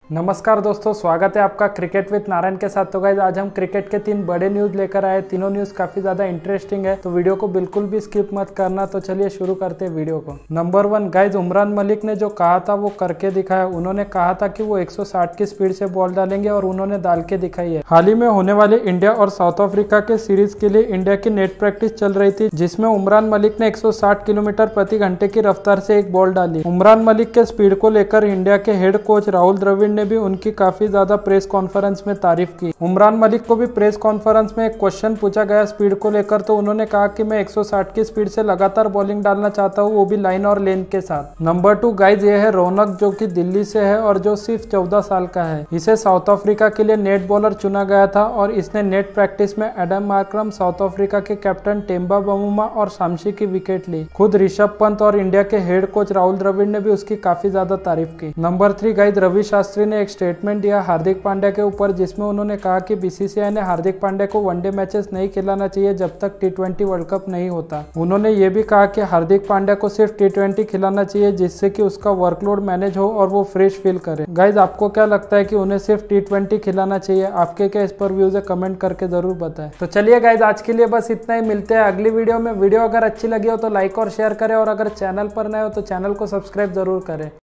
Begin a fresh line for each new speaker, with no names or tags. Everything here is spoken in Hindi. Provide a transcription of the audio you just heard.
नमस्कार दोस्तों, स्वागत है आपका क्रिकेट विद नारायण के साथ। तो गाइज आज हम क्रिकेट के 3 बड़े न्यूज लेकर आए। तीनों न्यूज काफी ज्यादा इंटरेस्टिंग है, तो वीडियो को बिल्कुल भी स्किप मत करना। तो चलिए शुरू करते हैं वीडियो को। नंबर 1 गाइज, उमरान मलिक ने जो कहा था वो करके दिखाया। उन्होंने कहा था कि वो 160 की स्पीड से बॉल डालेंगे और उन्होंने डाल के दिखाई है। हाल ही में होने वाले इंडिया और साउथ अफ्रीका के सीरीज के लिए इंडिया की नेट प्रैक्टिस चल रही थी, जिसमें उमरान मलिक ने 160 किलोमीटर प्रति घंटे की रफ्तार से एक बॉल डाली। उमरान मलिक के स्पीड को लेकर इंडिया के हेड कोच राहुल द्रविड़ ने भी उनकी काफी ज्यादा प्रेस कॉन्फ्रेंस में तारीफ की। उमरान मलिक को भी प्रेस कॉन्फ्रेंस में एक क्वेश्चन पूछा गया स्पीड को लेकर, तो उन्होंने कहा कि मैं 160 की स्पीड से लगातार बॉलिंग डालना चाहता हूं, वो भी लाइन और लेंथ के साथ। नंबर 2 गाइज, ये है रौनक, जो कि दिल्ली से है और जो सिर्फ 14 साल का है। इसे साउथ अफ्रीका के लिए नेट बॉलर चुना गया था और इसने नेट प्रैक्टिस में एडम मार्करम, साउथ अफ्रीका के कैप्टन टेम्बा बमुमा और शामसी की विकेट ली। खुद ऋषभ पंत और इंडिया के हेड कोच राहुल द्रविड़ ने भी उसकी काफी ज्यादा तारीफ की। नंबर 3 गाइज, रवि शास्त्री ने एक स्टेटमेंट दिया हार्दिक पांड्या के ऊपर, जिसमें उन्होंने कहा कि बीसीसीआई ने हार्दिक पांड्या को वनडे मैचेस नहीं खिलाना चाहिए जब तक T20 वर्ल्ड कप नहीं होता। उन्होंने ये भी कहा कि हार्दिक पांड्या को सिर्फ T20 खिलाना चाहिए, जिससे कि उसका वर्कलोड मैनेज हो और वो फ्रेश फील करे। गाइज आपको क्या लगता है कि उन्हें सिर्फ T20 खिलाना चाहिए? आपके क्या इस पर व्यूज है? कमेंट करके जरूर बताएं। तो चलिए गाइज आज के लिए बस इतना ही, मिलते हैं अगली वीडियो में। वीडियो अगर अच्छी लगी हो तो लाइक और शेयर करें, और अगर चैनल पर नए हो तो चैनल को सब्सक्राइब जरूर करें।